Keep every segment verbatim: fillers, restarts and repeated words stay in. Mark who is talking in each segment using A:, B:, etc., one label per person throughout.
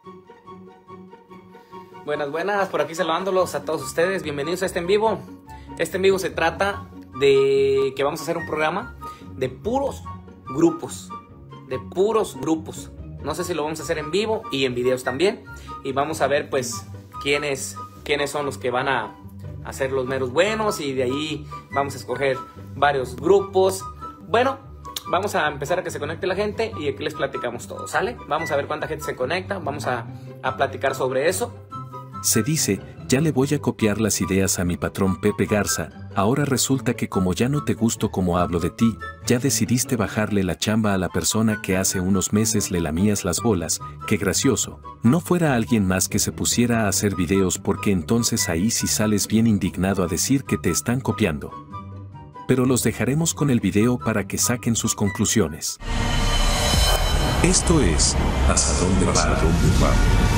A: Buenas, buenas, por aquí saludándolos a todos ustedes, bienvenidos a este en vivo. Este en vivo se trata de que vamos a hacer un programa de puros grupos, de puros grupos. No sé si lo vamos a hacer en vivo y en videos también. Y vamos a ver pues quiénes, quiénes son los que van a hacer los meros buenos, y de ahí vamos a escoger varios grupos. Bueno, vamos a empezar a que se conecte la gente y aquí les platicamos todo, ¿sale? Vamos a ver cuánta gente se conecta, vamos a, a platicar sobre eso.
B: Se dice, ya le voy a copiar las ideas a mi patrón Pepe Garza, ahora resulta que como ya no te gusto como hablo de ti, ya decidiste bajarle la chamba a la persona que hace unos meses le lamías las bolas, qué gracioso, no fuera alguien más que se pusiera a hacer videos porque entonces ahí sí sales bien indignado a decir que te están copiando. Pero los dejaremos con el video para que saquen sus conclusiones. Esto es, ¿hasta dónde va?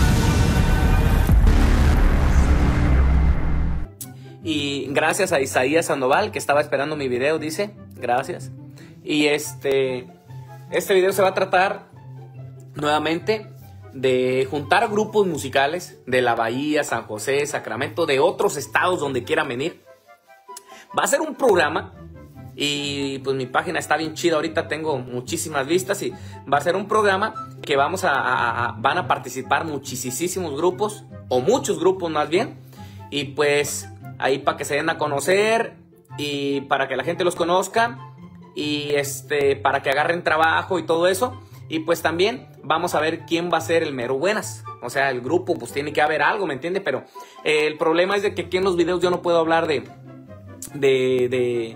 A: Y gracias a Isaías Sandoval, que estaba esperando mi video, dice, gracias. Y este, este video se va a tratar nuevamente de juntar grupos musicales de la Bahía, San José, Sacramento, de otros estados donde quieran venir. Va a ser un programa y pues mi página está bien chida, ahorita tengo muchísimas vistas, y va a ser un programa que vamos a, a, a van a participar muchísimos grupos, o muchos grupos más bien, y pues ahí para que se den a conocer y para que la gente los conozca y este para que agarren trabajo y todo eso. Y pues también vamos a ver quién va a ser el mero buenas. O sea, el grupo pues tiene que haber algo, ¿me entiende? Pero eh, el problema es de que aquí en los videos yo no puedo hablar de de, de,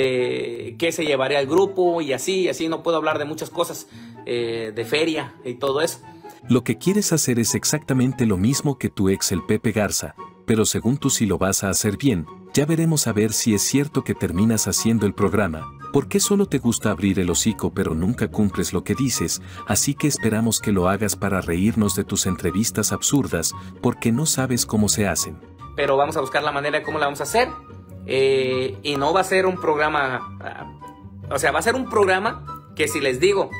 A: de qué se llevaría el grupo y así, así no puedo hablar de muchas cosas, eh, de feria y todo eso.
B: Lo que quieres hacer es exactamente lo mismo que tu ex el Pepe Garza, pero según tú sí lo vas a hacer bien, ya veremos a ver si es cierto que terminas haciendo el programa, porque solo te gusta abrir el hocico pero nunca cumples lo que dices, así que esperamos que lo hagas para reírnos de tus entrevistas absurdas, porque no sabes cómo se hacen.
A: Pero vamos a buscar la manera de cómo la vamos a hacer, eh, y no va a ser un programa, uh, o sea, va a ser un programa que si les digo,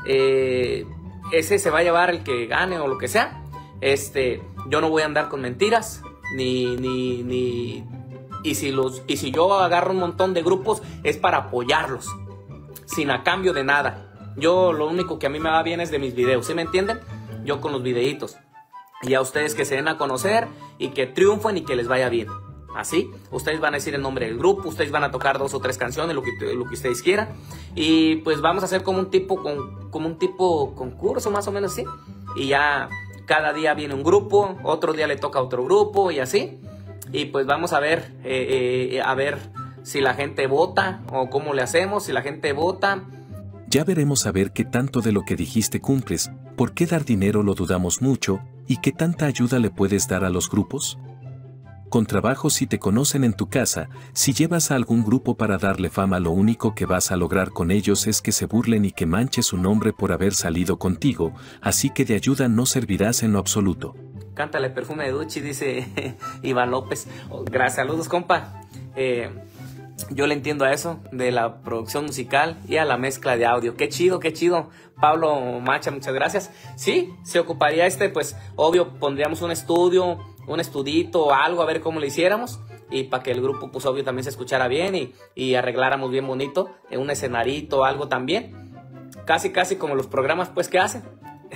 A: eh, ese se va a llevar el que gane o lo que sea, este, yo no voy a andar con mentiras. Ni, ni, ni, y si los, y si yo agarro un montón de grupos es para apoyarlos, sin a cambio de nada. Yo lo único que a mí me va bien es de mis videos, ¿sí me entienden? Yo con los videitos. Y a ustedes que se den a conocer y que triunfen y que les vaya bien. Así, ustedes van a decir el nombre del grupo, ustedes van a tocar dos o tres canciones, lo que, lo que ustedes quieran. Y pues vamos a hacer como un tipo, con, como un tipo concurso más o menos así. Y ya cada día viene un grupo, otro día le toca a otro grupo y así. Y pues vamos a ver, eh, eh, a ver si la gente vota o cómo le hacemos, si la gente vota.
B: Ya veremos a ver qué tanto de lo que dijiste cumples, por qué dar dinero lo dudamos mucho, y qué tanta ayuda le puedes dar a los grupos. Con trabajo si te conocen en tu casa, si llevas a algún grupo para darle fama, lo único que vas a lograr con ellos es que se burlen y que manches su nombre por haber salido contigo, así que de ayuda no servirás en lo absoluto.
A: Cántale Perfume de Duchi, dice Iván López. Oh, gracias, saludos compa. Eh, yo le entiendo a eso, de la producción musical y a la mezcla de audio. Qué chido, qué chido. Pablo Macha, muchas gracias. Sí, se ocuparía este, pues obvio pondríamos un estudio, un estudito o algo, a ver cómo le hiciéramos, y para que el grupo pues obvio también se escuchara bien y, y arregláramos bien bonito, en un escenarito o algo también, casi casi como los programas pues que hacen.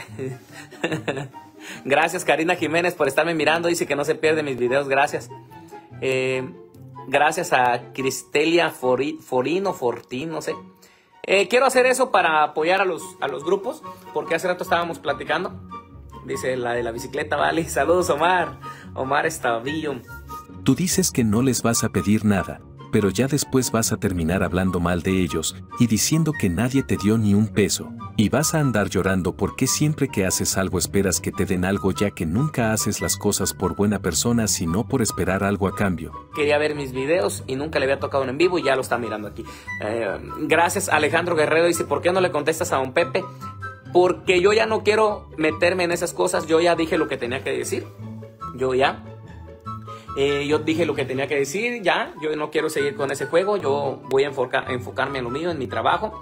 A: Gracias Karina Jiménez por estarme mirando, dice que no se pierde mis videos, gracias. Eh, gracias a Cristelia Fori, Forino, Fortín, no sé. Eh, quiero hacer eso para apoyar a los, a los grupos, porque hace rato estábamos platicando. Dice la de la bicicleta, vale. Saludos Omar. Omar Estavillo.
B: Tú dices que no les vas a pedir nada, pero ya después vas a terminar hablando mal de ellos y diciendo que nadie te dio ni un peso. Y vas a andar llorando porque siempre que haces algo esperas que te den algo, ya que nunca haces las cosas por buena persona sino por esperar algo a cambio.
A: Quería ver mis videos y nunca le había tocado en vivo y ya lo está mirando aquí. Eh, gracias Alejandro Guerrero, dice, ¿por qué no le contestas a don Pepe? Porque yo ya no quiero meterme en esas cosas, yo ya dije lo que tenía que decir. Yo ya. Eh, yo dije lo que tenía que decir, ya. Yo no quiero seguir con ese juego, yo voy a enfocar, enfocarme en lo mío, en mi trabajo.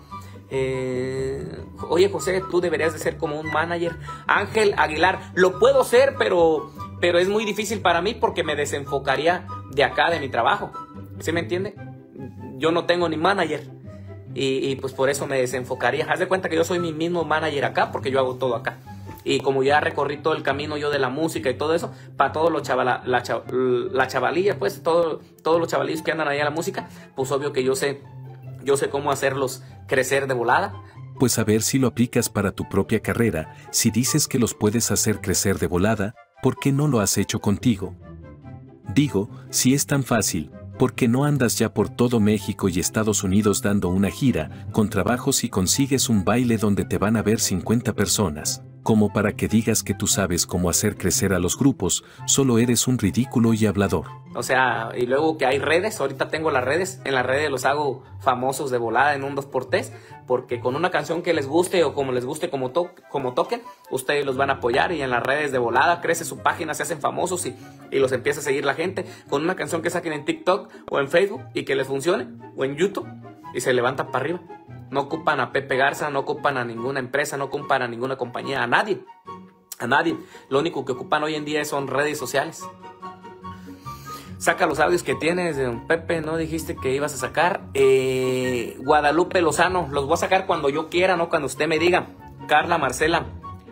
A: Eh, oye, José, tú deberías de ser como un manager. Ángel Aguilar, lo puedo ser, pero, pero es muy difícil para mí porque me desenfocaría de acá, de mi trabajo. ¿Sí me entiende? Yo no tengo ni manager y, y pues por eso me desenfocaría. Haz de cuenta que yo soy mi mismo manager acá porque yo hago todo acá. Y como ya recorrí todo el camino yo de la música y todo eso, para todos los chavala, la, la chavalilla, pues todo, todos los chavalillos que andan ahí a la música, pues obvio que yo sé, yo sé cómo hacerlos crecer de volada.
B: Pues a ver si lo aplicas para tu propia carrera. Si dices que los puedes hacer crecer de volada, ¿por qué no lo has hecho contigo? Digo, si es tan fácil, ¿por qué no andas ya por todo México y Estados Unidos dando una gira, con trabajos y consigues un baile donde te van a ver cincuenta personas? Como para que digas que tú sabes cómo hacer crecer a los grupos, solo eres un ridículo y hablador.
A: O sea, y luego que hay redes, ahorita tengo las redes, en las redes los hago famosos de volada en un dos por tres, porque con una canción que les guste o como les guste como, to como toquen, ustedes los van a apoyar y en las redes de volada crece su página, se hacen famosos y, y los empieza a seguir la gente, con una canción que saquen en TikTok o en Facebook y que les funcione, o en YouTube, y se levantan para arriba. No ocupan a Pepe Garza, no ocupan a ninguna empresa, no ocupan a ninguna compañía, a nadie. A nadie. Lo único que ocupan hoy en día son redes sociales. Saca los audios que tienes, don Pepe, ¿no dijiste que ibas a sacar? Eh, Guadalupe Lozano, los voy a sacar cuando yo quiera, no cuando usted me diga. Carla Marcela,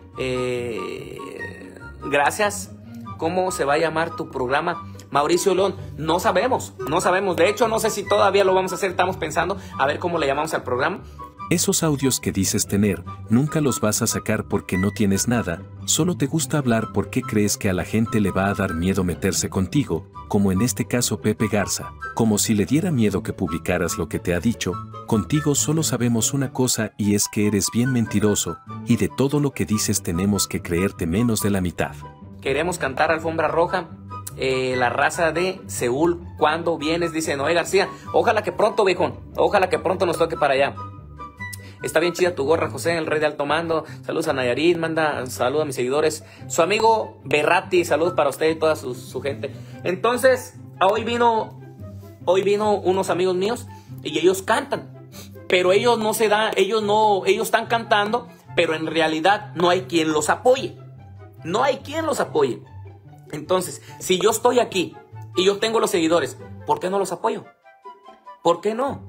A: eh, gracias. ¿Cómo se va a llamar tu programa? Mauricio León, no sabemos, no sabemos. De hecho, no sé si todavía lo vamos a hacer, estamos pensando a ver cómo le llamamos al programa.
B: Esos audios que dices tener, nunca los vas a sacar porque no tienes nada, solo te gusta hablar porque crees que a la gente le va a dar miedo meterse contigo, como en este caso Pepe Garza, como si le diera miedo que publicaras lo que te ha dicho. Contigo solo sabemos una cosa y es que eres bien mentiroso, y de todo lo que dices tenemos que creerte menos de la mitad.
A: Queremos cantar Alfombra Roja. Eh, la raza de Seúl, ¿cuándo vienes? Dice Noé García. Ojalá que pronto, viejón. Ojalá que pronto nos toque para allá. Está bien chida tu gorra, José, el rey de alto mando. Saludos a Nayarit, manda saludos a mis seguidores. Su amigo Berrati, saludos para usted y toda su, su gente. Entonces, hoy vino, hoy vino unos amigos míos y ellos cantan. Pero ellos no se dan, ellos no, ellos están cantando, pero en realidad no hay quien los apoye. No hay quien los apoye. Entonces, si yo estoy aquí y yo tengo los seguidores, ¿por qué no los apoyo? ¿Por qué no?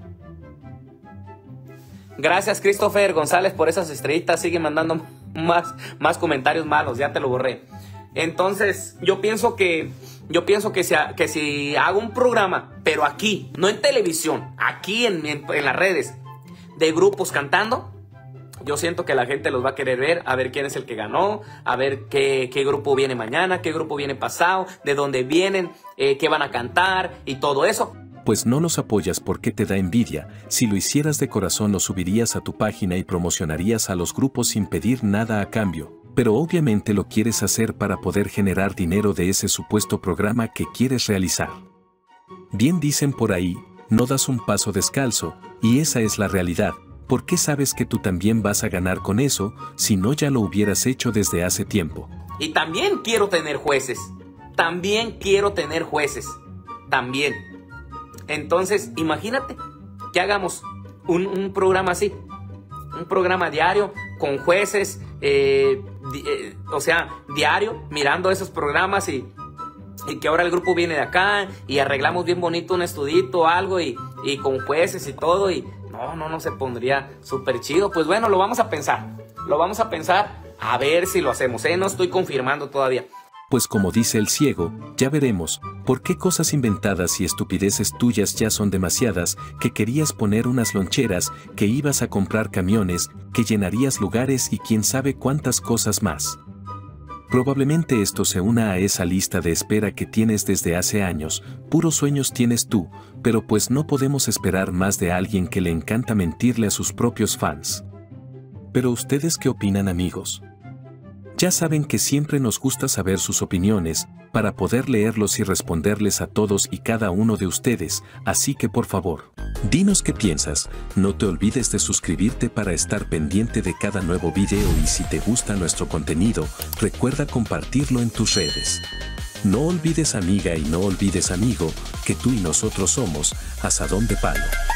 A: Gracias, Christopher González, por esas estrellitas. Sigue mandando más, más comentarios malos, ya te lo borré. Entonces, yo pienso que, yo pienso que si, que si hago un programa, pero aquí, no en televisión, aquí en, en, en las redes, de grupos cantando, yo siento que la gente los va a querer ver, a ver quién es el que ganó, a ver qué, qué grupo viene mañana, qué grupo viene pasado, de dónde vienen, eh, qué van a cantar y todo eso.
B: Pues no los apoyas porque te da envidia. Si lo hicieras de corazón lo subirías a tu página y promocionarías a los grupos sin pedir nada a cambio. Pero obviamente lo quieres hacer para poder generar dinero de ese supuesto programa que quieres realizar. Bien dicen por ahí, no das un paso descalzo, y esa es la realidad. ¿Por qué sabes que tú también vas a ganar con eso, si no ya lo hubieras hecho desde hace tiempo?
A: Y también quiero tener jueces. También quiero tener jueces. También. Entonces, imagínate que hagamos un, un programa así. Un programa diario con jueces. Eh, di, eh, o sea, diario, mirando esos programas y, y que ahora el grupo viene de acá y arreglamos bien bonito un estudito o algo y, y con jueces y todo y... No, no, no se pondría súper chido. Pues bueno, lo vamos a pensar. Lo vamos a pensar a ver si lo hacemos, ¿eh? No estoy confirmando todavía.
B: Pues como dice el ciego, ya veremos, por qué cosas inventadas y estupideces tuyas ya son demasiadas, que querías poner unas loncheras, que ibas a comprar camiones, que llenarías lugares y quién sabe cuántas cosas más. Probablemente esto se una a esa lista de espera que tienes desde hace años, puros sueños tienes tú, pero pues no podemos esperar más de alguien que le encanta mentirle a sus propios fans. Pero ¿ustedes qué opinan, amigos? Ya saben que siempre nos gusta saber sus opiniones, para poder leerlos y responderles a todos y cada uno de ustedes, así que por favor, dinos qué piensas, no te olvides de suscribirte para estar pendiente de cada nuevo video y si te gusta nuestro contenido, recuerda compartirlo en tus redes. No olvides, amiga, y no olvides, amigo, que tú y nosotros somos Asadón de Palo.